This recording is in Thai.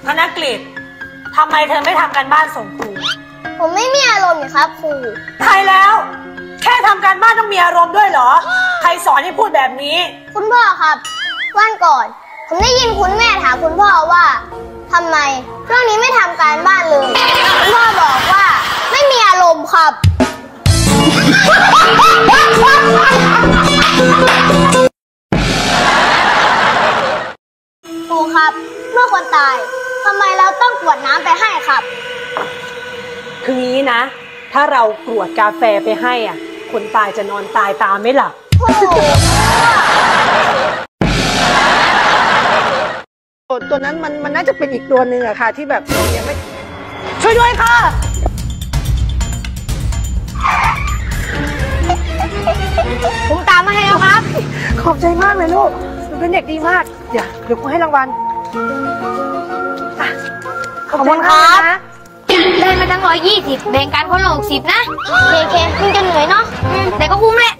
ธนกฤษทำไมเธอไม่ทำการบ้านส่งครูผมไม่มีอารมณ์ครับครูใช่แล้วแค่ทำการบ้านต้องมีอารมณ์ด้วยเหรอใครสอนให้พูดแบบนี้คุณพ่อครับวันก่อนผมได้ยินคุณแม่ถามคุณพ่อว่าทำไมเรื่องนี้ไม่ทำการบ้านเลยคุณพ่อบอกว่าไม่มีอารมณ์ครับครูครับเมื่อคนตายทำไมเราต้องกรวดน้ำไปให้ครับคืองี้นะถ้าเรากรวดกาแฟไปให้อ่ะคนตายจะนอนตายตามไม่หลับตัวนั้นมันน่าจะเป็นอีกตัวหนึ่งอะค่ะที่แบบยังไม่ช่วยด้วยค่ะผมตามมาให้แล้วครับขอบใจมากเลยลูกมันเป็นเด็กดีมากเดี๋ยวครูให้รางวัลขอบคุณครับได้มาตั้ง120แบ่งกันคนละ60นะเคมึงจะเหนื่อยเนาะแต่ก็คุ้มแหละ